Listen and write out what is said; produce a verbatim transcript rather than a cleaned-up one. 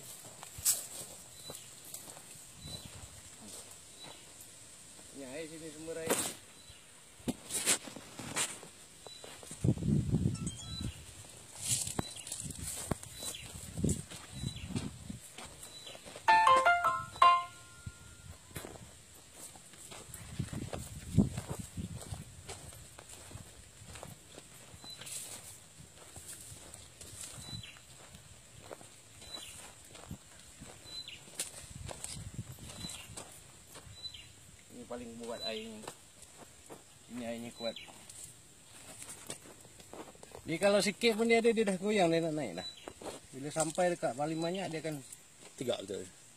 Ini air sini sumber air. Paling buat airnya. Ini airnya kuat. Dia kalau sikit pun dia ada, dia dah goyang, dia nak naik dah. Bila sampai dekat paling banyak dia akan tegak betul.